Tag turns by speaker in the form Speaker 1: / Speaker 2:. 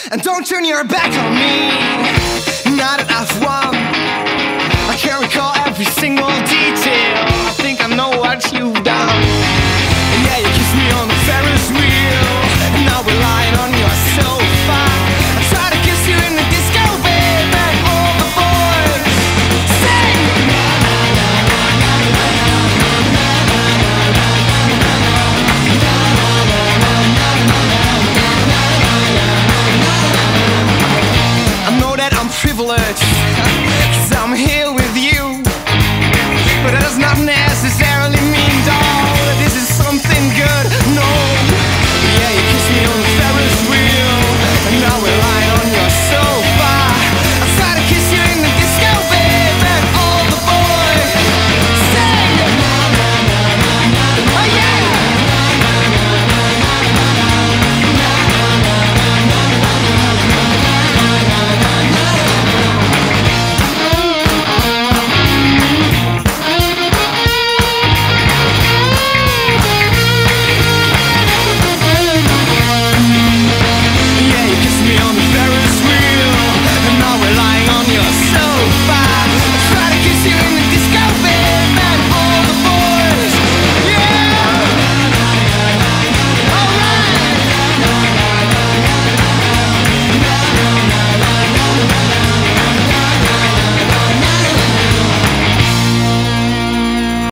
Speaker 1: And don't turn your back on me. Not enough one. I can't recall every single detail. I think I know what you've done.